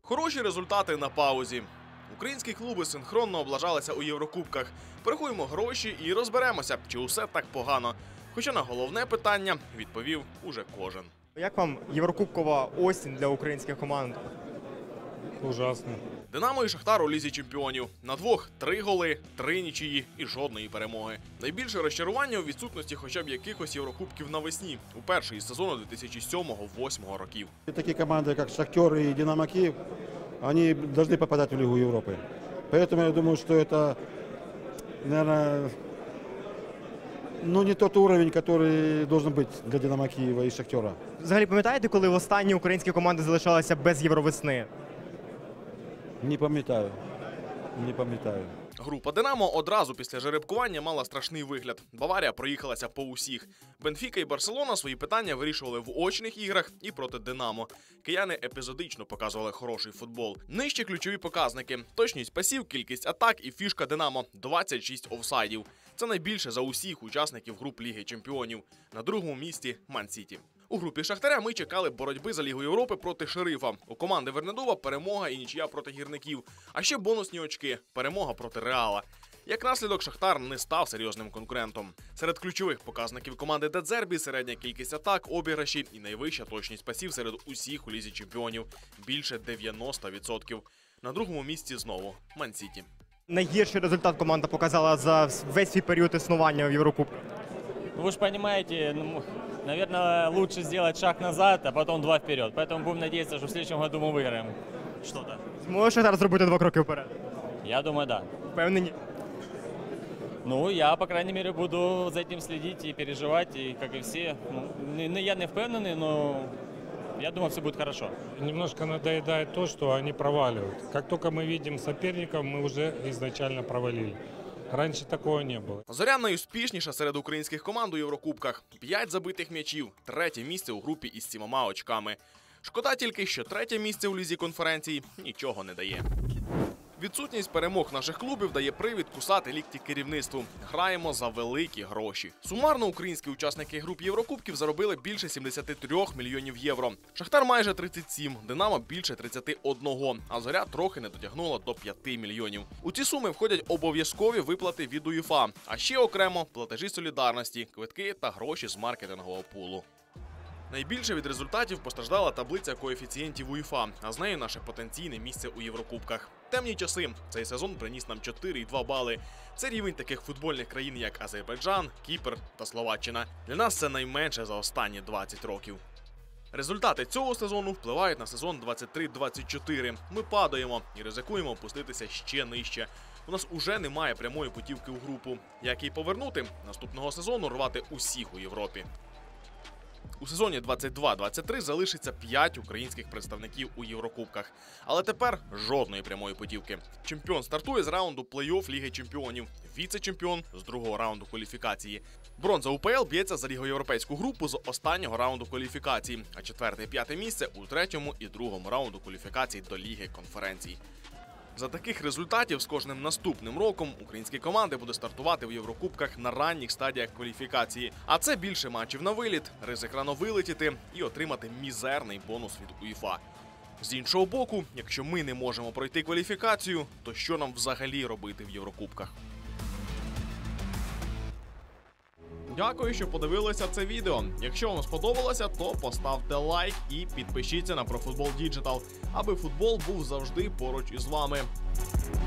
Хороші результати на паузі. Українські клуби синхронно облажалися у Єврокубках. Порахуємо гроші і розберемося, чи усе так погано. Хоча на головне питання відповів уже кожен. Як вам Єврокубкова осінь для українських команд? Ужасно. Динамо і Шахтар у Лізі чемпіонів. На двох 3 голи, 3 нічиї і жодної перемоги. Найбільше розчарування у відсутності хоча б якихось Єврокубків навесні, у перший із сезону 2007-2008 років. Такие команды, как «Шахтер» и «Динамо Киев», они должны попадать в Лигу Европы. Поэтому я думаю, что это, наверное, не тот уровень, который должен быть для «Динамо Киева» и «Шахтера». Взагалі пам'ятаєте, коли востаннє українські команди залишалися без Євровесни? Не пам'ятаю. Не пам'ятаю. Група «Динамо» одразу після жеребкування мала страшний вигляд. Баварія проїхалася по усіх. Бенфіка і Барселона свої питання вирішували в очних іграх і проти «Динамо». Кияни епізодично показували хороший футбол. Нижче ключові показники – точність пасів, кількість атак і фішка «Динамо» – 26 офсайдів. Це найбільше за усіх учасників груп Ліги чемпіонів. На другому місці – Ман-Сіті. У групі Шахтаря ми чекали боротьби за Лігу Європи проти Шерифа. У команди Вернедуба перемога і нічия проти гірників. А ще бонусні очки – перемога проти Реала. Як наслідок, Шахтар не став серйозним конкурентом. Серед ключових показників команди Де Дзербі – середня кількість атак, обіграші і найвища точність пасів серед усіх у Лізі чемпіонів – більше 90%. На другому місці знову – Ман-Сіті. Найгірший результат команда показала за весь свій період існування в Єврокубках. Вы же понимаете, наверное, лучше сделать шаг назад, а потом 2 вперед. Поэтому будем надеяться, что в следующем году мы выиграем что-то. Зможе Шахтар зробити 2 кроки вперед? Я думаю, да. Впевнені? Ну, я, по крайней мере, буду за этим следить и переживать, и, как и все. Я не впевнений, но я думаю, все будет хорошо. Немножко надоедает то, что они проваливают. Как только мы видим соперников, мы уже изначально провалили. Раніше такого не було. Зоря найуспішніша серед українських команд у Єврокубках. 5 забитих м'ячів, 3-є місце у групі із 7 очками. Шкода тільки, що 3-є місце у Лізі конференцій нічого не дає. Відсутність перемог наших клубів дає привід кусати лікті керівництву. Граємо за великі гроші. Сумарно українські учасники груп Єврокубків заробили більше 73 мільйонів євро. Шахтар майже 37, Динамо більше 31, а Зоря трохи не дотягнула до 5 мільйонів. У ці суми входять обов'язкові виплати від УЄФА, а ще окремо платежі солідарності, квитки та гроші з маркетингового пулу. Найбільше від результатів постраждала таблиця коефіцієнтів УЄФА, а з нею наше потенційне місце у Єврокубках. Темні часи. Цей сезон приніс нам 4,2 бали. Це рівень таких футбольних країн, як Азербайджан, Кіпр та Словаччина. Для нас це найменше за останні 20 років. Результати цього сезону впливають на сезон 23-24. Ми падаємо і ризикуємо опуститися ще нижче. У нас уже немає прямої путівки у групу. Як її повернути? Наступного сезону рвати усіх у Європі. У сезоні 22-23 залишиться 5 українських представників у Єврокубках. Але тепер жодної прямої путівки. Чемпіон стартує з раунду плей-офф Ліги чемпіонів. Віце-чемпіон – з другого раунду кваліфікації. Бронза УПЛ б'ється за лігоєвропейську групу з останнього раунду кваліфікації, а 4 і 5 місце у 3-му і 2-му раунду кваліфікації до Ліги конференцій. За таких результатів з кожним наступним роком українські команди будуть стартувати в Єврокубках на ранніх стадіях кваліфікації. А це більше матчів на виліт, ризик рано вилетіти і отримати мізерний бонус від УЄФА. З іншого боку, якщо ми не можемо пройти кваліфікацію, то що нам взагалі робити в Єврокубках? Дякую, що подивилися це відео. Якщо вам сподобалося, то поставте лайк і підпишіться на ProFootball Digital, аби футбол був завжди поруч із вами.